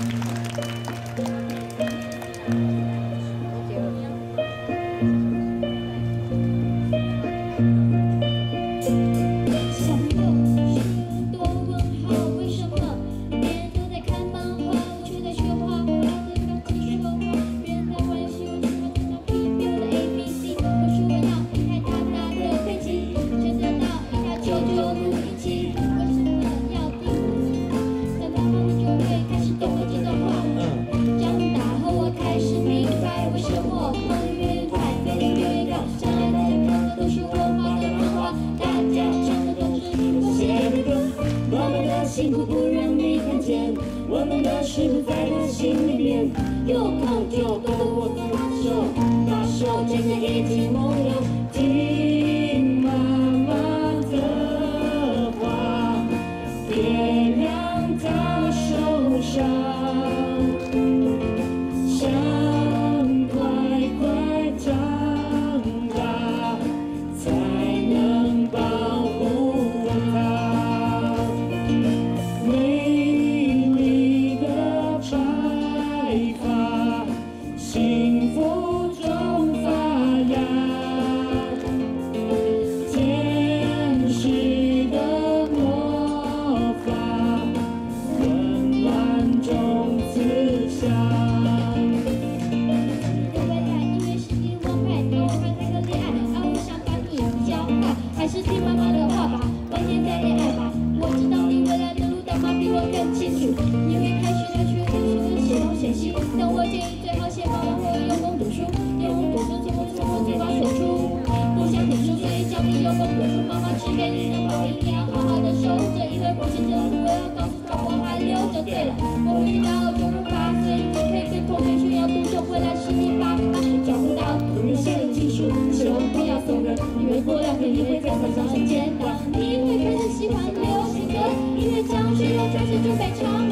幸福不让你看见，我们的幸福在他心里面。有空就跟着我大手牵着一起梦游。听妈妈的话，别让她受伤。想快快长大，才能保护她。 幸福中发芽，天使的魔法，温暖中慈祥。对未来音乐是你王牌，让我们谈个恋爱，我想把你骄傲，还是听妈妈的话吧，晚点再恋爱吧。我知道你未来的路，但妈比我更清楚。你会开学的学历是时候选系，但我建议最好先把握会用功读书，用功读书，从我嘴巴说出。不想读书，所以叫你用功读书。妈妈只给你的保一定要好好的守着，因为目前这路我要告诉他我还留着。对了，我遇到98岁，你可以跟同学炫耀读书，未来是你爸妈找不到人生的技术，希望不要送人，因为过2天你会在场上很简单，你会开始喜欢流行歌，音乐教学有专辑准备唱。